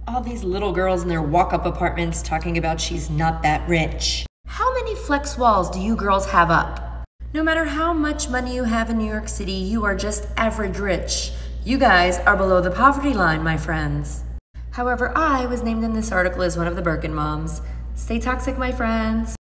All these little girls in their walk-up apartments talking about she's not that rich. How many flex walls do you girls have up? No matter how much money you have in New York City, you are just average rich. You guys are below the poverty line, my friends. However, I was named in this article as one of the Birkin moms. Stay toxic, my friends.